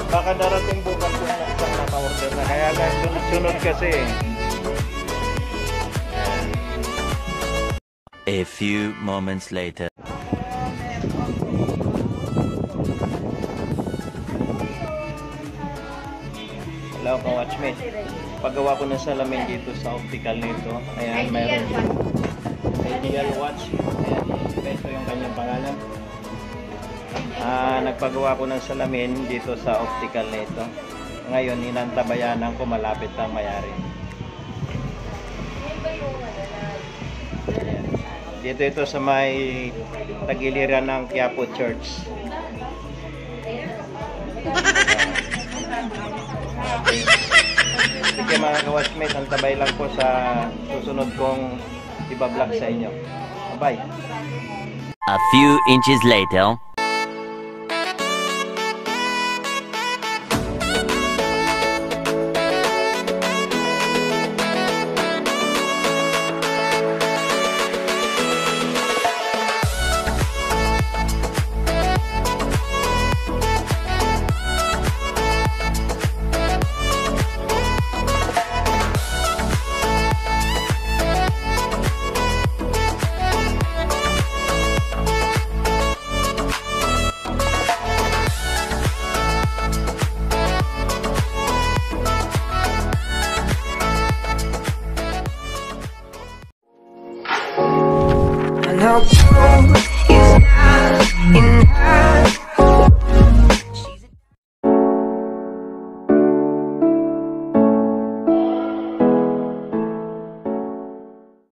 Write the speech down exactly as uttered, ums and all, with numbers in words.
Baka darating bukas kung isang naka-order na. Kaya lang sunod-sunod kasi. A few moments later. Hello, ka-watchmate. Paggawa ko ng salamin dito sa Optical nito. Ayan, mayroon dito. Ideal watch. Ayan, ito yung kanyang pangalan. Ah, nagpagawa ko ng salamin dito sa Optical nito. Ngayon, inantabayanan ko malapit ang mayari. Ayan. Dito ito sa may tagiliran ng Quiapo Church. Okay. Sige mga ka-watchmate, antabay lang po sa susunod kong iba-vlog sa inyo. Bye-bye. A few inches later. Help.